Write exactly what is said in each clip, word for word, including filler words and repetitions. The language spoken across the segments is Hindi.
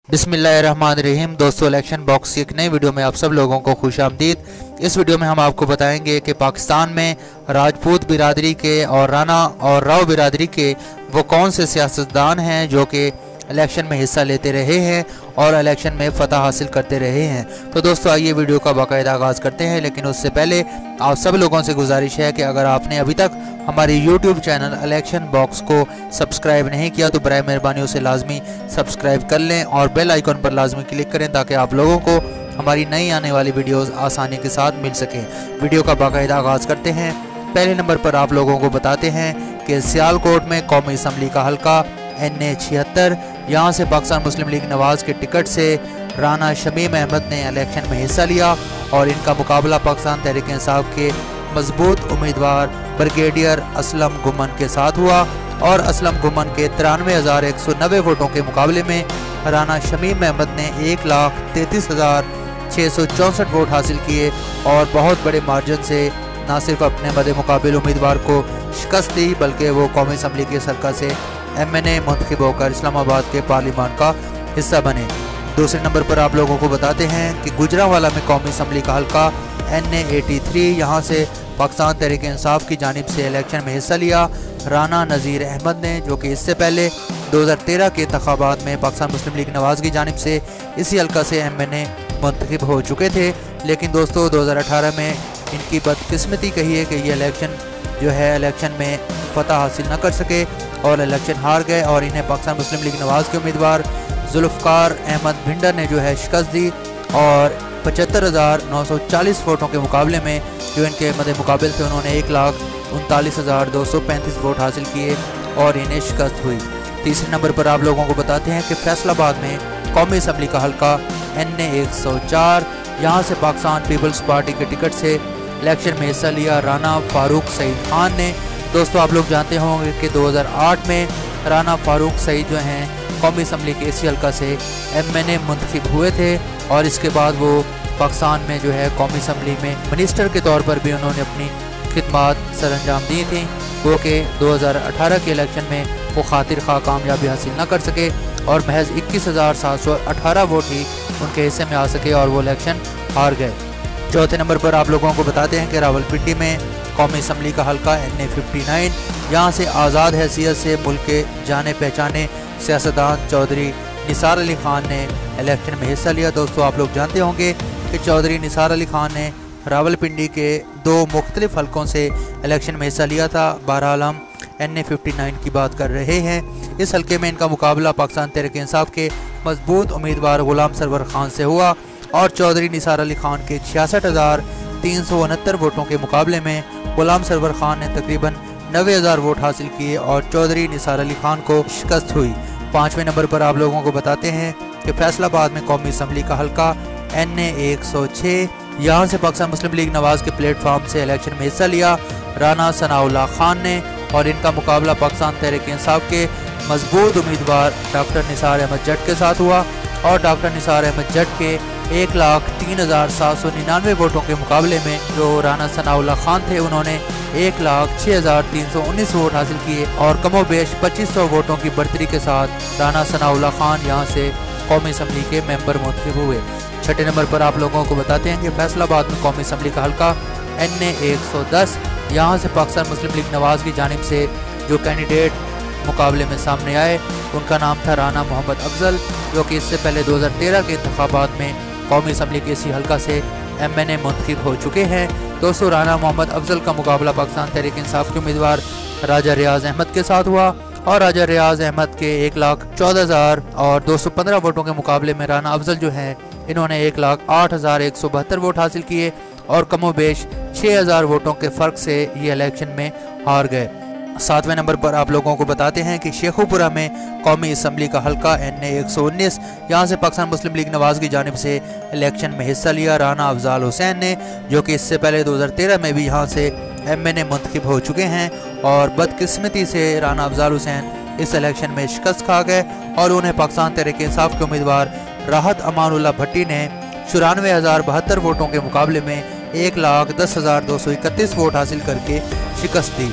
बिस्मिल्लाहिर्रहमानिर्रहीम। दोस्तों, इलेक्शन बॉक्स की एक नई वीडियो में आप सब लोगों को खुशामदीद। इस वीडियो में हम आपको बताएंगे कि पाकिस्तान में राजपूत बिरादरी के और राना और राव बिरादरी के वो कौन से सियासतदान हैं जो कि इलेक्शन में हिस्सा लेते रहे हैं और इलेक्शन में फ़तह हासिल करते रहे हैं। तो दोस्तों, आइए वीडियो का बाकायदा आगाज़ करते हैं, लेकिन उससे पहले आप सब लोगों से गुजारिश है कि अगर आपने अभी तक हमारे यूट्यूब चैनल इलेक्शन बॉक्स को सब्सक्राइब नहीं किया तो बराए मेहरबानी उसे लाजमी सब्सक्राइब कर लें और बेल आइकन पर लाजमी क्लिक करें ताकि आप लोगों को हमारी नई आने वाली वीडियोस आसानी के साथ मिल सकें। वीडियो का बाकायदा आगाज़ करते हैं। पहले नंबर पर आप लोगों को बताते हैं कि सियालकोट में कौमी असम्बली का हल्का एन ए छिहत्तर, यहाँ से पाकिस्तान मुस्लिम लीग नवाज़ के टिकट से राना शमीम अहमद ने इलेक्शन में हिस्सा लिया और इनका मुकाबला पाकिस्तान तहरीक इंसाफ के मजबूत उम्मीदवार ब्रिगेडियर असलम गुमन के साथ हुआ और असलम गुमन के तिरानवे हज़ार एक सौ नब्बे वोटों के मुकाबले में राना शमीम अहमद ने एक लाख तैंतीस हज़ार छः सौ चौंसठ वोट हासिल किए और बहुत बड़े मार्जिन से न सिर्फ अपने मदे मुकाबिल उम्मीदवार को शिकस्त दी बल्कि वो कौमी असम्बली के सरका से एम एन ए मुंतखब होकर इस्लामाबाद के पार्लियामान का हिस्सा बने। दूसरे नंबर पर आप लोगों को बताते हैं कि गुजरांवाला में कौमी असम्बली का हल्का एन ए एटी थ्री, यहाँ से पाकिस्तान तहरीक इंसाफ की जानिब से इलेक्शन में हिस्सा लिया राना नजीर अहमद ने, जो कि इससे पहले दो हज़ार तेरह के इंतखाबात में पाकिस्तान मुस्लिम लीग नवाज़ की जानिब से इसी हल्का से एम एन ए मुंतखब हो चुके थे। लेकिन दोस्तों, दो हज़ार अठारह में इनकी बदकिस्मती कही है कि ये इलेक्शन जो है इलेक्शन में फ़तह हासिल न कर सके और इलेक्शन हार गए और इन्हें पाकिस्तान मुस्लिम लीग नवाज़ के उम्मीदवार जुल्फ़कार अहमद भिंडर ने जो है शिकस्त दी और पचहत्तर हज़ार नौ सौ चालीस वोटों के मुकाबले में जो इनके मदे मुकाबिल थे उन्होंने एक लाख उनतालीस हज़ार दो सौ पैंतीस वोट हासिल किए और इन्हें शिकस्त हुई। तीसरे नंबर पर आप लोगों को बताते हैं कि फैसलाबाद में कौमी असम्बली का हल्का एन ए एक सौ चार, यहाँ से पाकिस्तान पीपल्स पार्टी के टिकट से इलेक्शन में हिस्सा लिया राना फारूक सईद खान ने। दोस्तों, आप लोग जानते होंगे कि दो हज़ार आठ में राना फारूक सईद जो हैं कौमी असम्बली के इसी हल्का से एम एन ए मुंतखब हुए थे और इसके बाद वो पाकिस्तान में जो है कौमी असम्बली में मिनिस्टर के तौर पर भी उन्होंने अपनी खिदमात सर अंजाम दी थी, वो कि दो हज़ार अठारह के इलेक्शन में वो खातिर खा कामयाबी हासिल न कर सके और महज इक्कीस हज़ार सात सौ अठारह वोट ही उनके हिस्से में आ सके और वो इलेक्शन हार गए। चौथे नंबर पर आप लोगों को बताते हैं कि रावलपिंडी में कौमी असम्बली का हल्का एन ए फिफ्टी नाइन, यहाँ से आज़ाद हैसियत से मुल्क के जाने पहचाने सियासतदान चौधरी निसार अली खान ने इलेक्शन में हिस्सा लिया। दोस्तों, आप लोग जानते होंगे कि चौधरी निसार अली खान ने रावलपिंडी के दो मुख्तलिफ हलकों से इलेक्शन में हिस्सा लिया था। बहरहाल हम एन ए फिफ्टी नाइन की बात कर रहे हैं। इस हलके में इनका मुकाबला पाकिस्तान तहरीक इंसाफ के मजबूत उम्मीदवार गुलाम सरवर खान से हुआ और चौधरी निसार अली खान के छियासठ हज़ार तीन सौ उनहत्तर वोटों के मुकाबले में गुलाम सरवर खान ने तकरीबन नबे हज़ार वोट हासिल किए और चौधरी निसार अली खान को शिकस्त हुई। पाँचवें नंबर पर आप लोगों को बताते हैं कि फैसलाबाद में कौमी असम्बली का हल्का एन ए एक सौ छः, यहाँ से पाकिस्तान मुस्लिम लीग नवाज़ के प्लेटफॉर्म से इलेक्शन में हिस्सा लिया राना सनाउल्lah खान ने और इनका मुकाबला पाकिस्तान तहरीक इंसाफ के मजबूत उम्मीदवार डॉक्टर निसार अहमद जट के साथ हुआ और डॉक्टर निसार अहमद जट के एक लाख तीन हज़ार सात सौ निन्यानवे वोटों के मुकाबले में जो राना सनाउल्lah खान थे उन्होंने एक लाख छः हज़ार तीन सौ उन्नीस वोट हासिल किए और कमोबेश पच्चीस सौ वोटों की बढ़तरी के साथ राना सनाउल्lah खान यहाँ से कौमी असम्बली के मेंबर मुंतखब हुए। छठे नंबर पर आप लोगों को बताते हैं कि फैसलाबाद में कौमी असम्बली का हल्का एन ए एक सौ दस, यहाँ से पाकिस्तान मुस्लिम लीग नवाज़ की जानिब से जो कैंडिडेट मुकाबले में सामने आए उनका नाम था राना मोहम्मद अफजल, जो कि इससे पहले दो हज़ार तेरह के इंतखाबात में कौमी असम्बली के इसी हल्का से एम एन ए मुंतखब हो चुके हैं। दोस्तों, राना मोहम्मद अफजल का मुकाबला पाकिस्तान तहरीक इंसाफ के उम्मीदवार राजा रियाज अहमद के साथ हुआ और राजा रियाज अहमद के एक लाख चौदह हज़ार और दो सौ पंद्रह वोटों के मुकाबले में राना अफजल जो हैं इन्होंने एक लाख आठ हज़ार एक सौ बहत्तर वोट हासिल किए और कमोबेश छः हज़ार वोटों के फ़र्क से ये इलेक्शन में हार गए। सातवें नंबर पर आप लोगों को बताते हैं कि शेखुपुरा में कौमी असम्बली का हल्का एन ए एक सौ उन्नीस, यहाँ से पाकिस्तान मुस्लिम लीग नवाज़ की जानिब से इलेक्शन में हिस्सा लिया राना अफजाल हुसैन ने, जो कि इससे पहले दो हज़ार तेरह में भी यहाँ से एम एन ए मुंतखब हो चुके हैं और बदकिस्मती से राना अफजाल हुसैन इस इलेक्शन में शिकस्त खा गए और उन्हें पाकिस्तान तहरीक इंसाफ के उम्मीदवार राहत अमानुल्लाह भट्टी ने चौरानवे हज़ार बहत्तर वोटों के मुकाबले में एक लाख दस हज़ार दो सौ इकतीस वोट हासिल करके शिकस्त दी।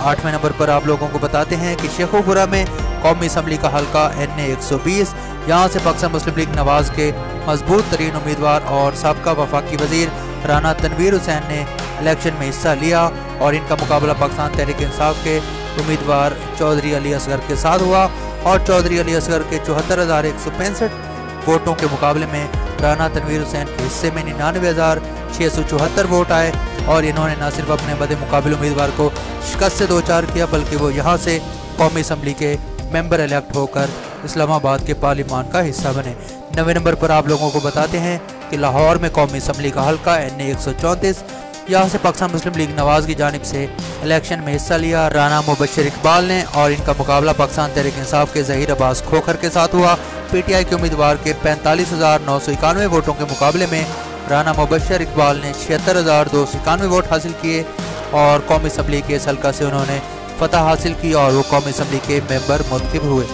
आठवें नंबर पर आप लोगों को बताते हैं कि शेखोपुरा में कौमी असम्बली का हल्का एन ए एक सौ बीस, यहाँ से पाकिस्तान मुस्लिम लीग नवाज के मजबूत तरीन उम्मीदवार और साबका वफाकी वजीर राना तनवीर हुसैन ने इलेक्शन में हिस्सा लिया और इनका मुकाबला पाकिस्तान तहरीक इंसाफ के उम्मीदवार चौधरी अली असगर के साथ हुआ और चौधरी अली असगर के चौहत्तर हज़ार एक सौ पैंसठ वोटों के मुकाबले में राना तनवीर हुसैन के हिस्से में निन्यानवे हज़ार छः सौ चौहत्तर वोट आए और इन्होंने न सिर्फ अपने बदे मुकाबले उम्मीदवार को शिकस्त से दो चार किया बल्कि वो यहाँ से कौमी असम्बली के मेंबर इलेक्ट होकर इस्लामाबाद के पार्लिमान का हिस्सा बने। नवे नंबर पर आप लोगों को बताते हैं कि लाहौर में कौमी असम्बली का हल्का एन ए एक सौ चौंतीस, यहाँ से पाकिस्तान मुस्लिम लीग नवाज की जानिब से इलेक्शन में हिस्सा लिया राना मुबashir इकबाल ने और इनका मुकाबला पाकिस्तान तहरीक इंसाफ के ज़हीर अब्बास खोखर के साथ हुआ। पीटीआई के उम्मीदवार के पैंतालीस हज़ार नौ सौ इक्यानवे वोटों के मुकाबले में राना मुबashir इकबाल ने छिहत्तर हज़ार दो सौ इक्यानवे वोट हासिल किए और कौमी असम्बली के इस हल्का से उन्होंने फतह हासिल की और वो कौमी असम्बली के मेंबर मुंतखब हुए।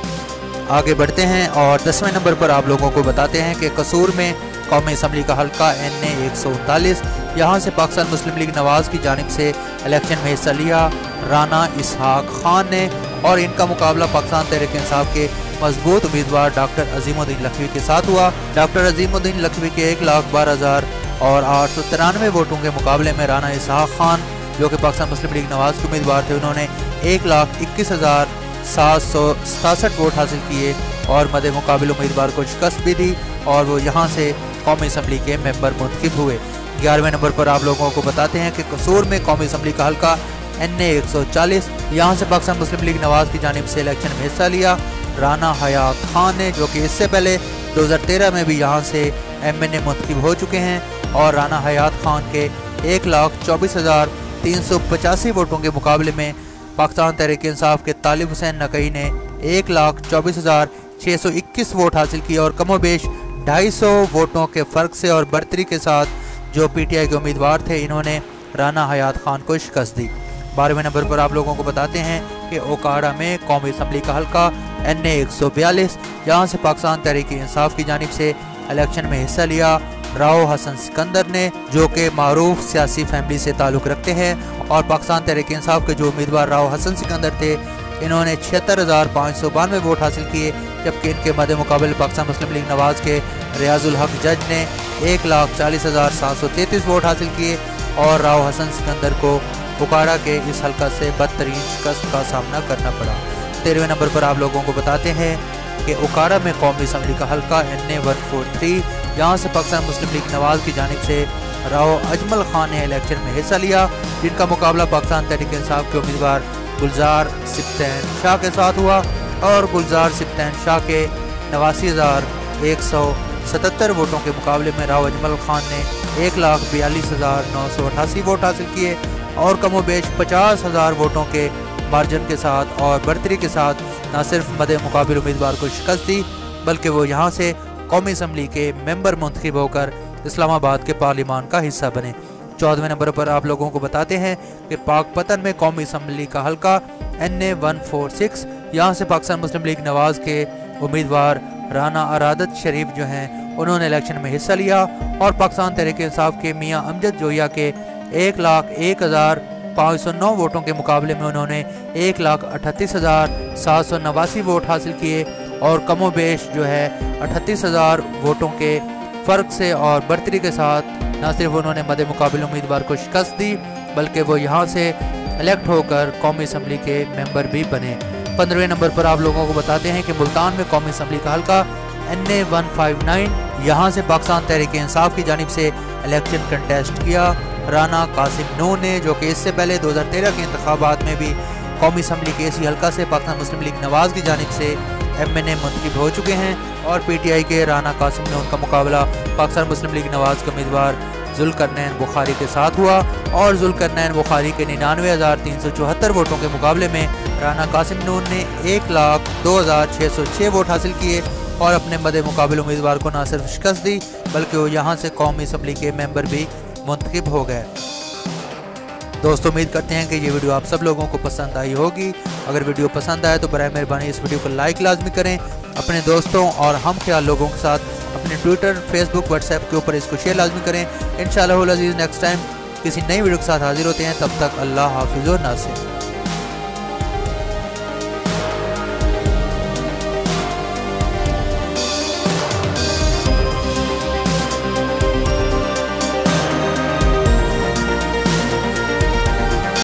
आगे बढ़ते हैं और दसवें नंबर पर आप लोगों को बताते हैं कि कसूर में कौमी असम्बली का हल्का एन ए एक सौ उनतालीस, यहाँ से पाकिस्तान मुस्लिम लीग नवाज की जानिब से इलेक्शन में हिस्सा लिया राना ishaq खान ने और इनका मुकाबला पाकिस्तान तहरीक इंसाफ के मजबूत उम्मीदवार डॉक्टर अजीमुद्दीन लखवी के साथ हुआ। डॉक्टर अजीमुद्दीन लखवी के एक लाख बारह हज़ार और आठ सौ तिरानवे वोटों के मुकाबले में राना ishaq खान जो कि पाकिस्तान मुस्लिम लीग नवाज के उम्मीदवार थे, उन्होंने एक लाख इक्कीस हज़ार सात सौ सतासठ वोट हासिल किए और मदे मुकाबिल उम्मीदवार को शिकस्त भी दी और वो यहाँ से कौमी असम्बली के मेंबर मुंतखब हुए। ग्यारहवें नंबर पर आप लोगों को बताते हैं कि कसूर में कौमी असम्बली का हल्का एन ए एक सौ चालीस, यहाँ से पाकिस्तान मुस्लिम लीग नवाज की जानिब से इलेक्शन में हिस्सा लिया राना हयात खान ने जो कि इससे पहले दो हज़ार तेरह में भी यहाँ से एम एन ए मुंतखब हो चुके हैं और राना हयात खान के एक लाख चौबीस हज़ार तीन सौ पचासी वोटों के मुकाबले में पाकिस्तान तहरीक इंसाफ के तालिब हुसैन नकई ने एक लाख चौबीस हज़ार छः सौ इक्कीस वोट हासिल किए और कमोबेश ढाई सौ वोटों के फ़र्क से और बढ़तरी के साथ जो पीटीआई के उम्मीदवार थे इन्होंने राना हयात खान को शिकस्त दी। बारहवें नंबर पर आप लोगों को बताते हैं कि ओकाड़ा में कौमी असम्बली का हल्का एन ए एक सौ बयालीस, यहाँ से पाकिस्तान तहरीक इंसाफ की जानिब से इलेक्शन में हिस्सा लिया राव हसन सिकंदर ने जो कि मारूफ सियासी फैमिली से ताल्लुक़ रखते हैं और पाकिस्तान तहरीक इंसाफ के जो उम्मीदवार राव हसन सिकंदर थे इन्होंने छिहत्तर हज़ार पाँच सौ बानवे वोट हासिल किए जबकि इनके मद्दे मुकाबले पाकिस्तान मुस्लिम लीग नवाज के रियाजुल हक जज ने एक लाख चालीस हज़ार सात सौ तैंतीस वोट हासिल किए और राव हसन सिकंदर को ओकाड़ा के इस हल्का से बदतरीन शिकस्त का सामना करना पड़ा। तेरहवें नंबर पर आप लोगों को बताते हैं कि ओकाड़ा में कौमी असम्बली का हल्का N A one four three, यहाँ से पाकिस्तान मुस्लिम लीग नवाज की जानिब से राव अजमल खान ने इलेक्शन में हिस्सा लिया जिनका मुकाबला पाकिस्तान तहरीक इंसाफ के उम्मीदवार गुलजार सिप्तैन शाह के साथ हुआ और गुलजार सिप्तैन शाह के नवासी हज़ार एक सौ सतहत्तर वोटों के मुकाबले में राव अजमल खान ने एक लाख बयालीस हज़ार नौ सौ अठासी वोट हासिल किए और कमोबेश पचास हज़ार वोटों के मार्जिन के साथ और बढ़तरी के साथ न सिर्फ मदे मुकाबिल उम्मीदवार को शिकस्त दी बल्कि वो यहाँ से कौमी असम्बली के मेंबर मुंतखब होकर इस्लामाबाद के पार्लिमान का हिस्सा बने। चौदहवें नंबर पर आप लोगों को बताते हैं कि पाकपतन में कौमी असम्बली का हल्का N A one four six, यहाँ से पाकिस्तान मुस्लिम लीग नवाज के उम्मीदवार राना iradat शरीफ जो हैं उन्होंने इलेक्शन में हिस्सा लिया और पाकिस्तान तहरीक इंसाफ के मियाँ अमजद जोया के एक लाख एक हज़ार पाँच सौ नौ वोटों के मुकाबले में उन्होंने एक लाख अठतीस हज़ार सात सौ नवासी वोट हासिल किए और कमोबेश जो है अठतीस हज़ार वोटों के फ़र्क से और बढ़तरी के साथ न सिर्फ उन्होंने मदे मुकाबिल उम्मीदवार को शिकस्त दी बल्कि वो यहाँ से इलेक्ट होकर कौमी असम्बली के मेंबर भी बने। पंद्रहवें नंबर पर आप लोगों को बताते हैं कि मुल्तान में कौमी असम्बली का हल्का N A one five nine, यहाँ से पाकिस्तान तहरीक इंसाफ की जानिब से इलेक्शन कंटेस्ट किया राना कासिम नू ने जो कि इससे पहले दो हज़ार तेरह के इंतखाबात में भी कौमी असम्बली के इसी हल्का से पाकिस्तान मुस्लिम लीग नवाज की जानिब से एम एन ए मुंतखब हो चुके हैं और पी टी आई के राना कासिम ने उनका मुकाबला पाकिस्तान मुस्लिम लीग नवाज के उम्मीदवार जुल्करनैन बुखारी के साथ हुआ और जुल्करनैन बुखारी के निन्यानवे हज़ार तीन सौ चौहत्तर वोटों के मुकाबले में राना कासिम नून ने एक लाख दो हज़ार छः सौ छः वोट हासिल किए और अपने मदे मुकाबिल उम्मीदवार को न सिर्फ शिकस्त दी बल्कि वो यहाँ से कौमी असम्बली के मेंबर भी मुंतखब हो गए। दोस्तों उम्मीद करते हैं कि ये वीडियो आप सब लोगों को पसंद आई होगी। अगर वीडियो पसंद आए तो बराए मेहरबानी इस वीडियो को लाइक लाजमी करें, अपने दोस्तों और हम ख्याल लोगों के साथ अपने ट्विटर, फेसबुक, व्हाट्सएप के ऊपर इसको शेयर लाजमी करें। इंशाअल्लाह अज़ीज़ नेक्स्ट टाइम किसी नई वीडियो के साथ हाजिर होते हैं, तब तक अल्लाह हाफिज़ व नासिर।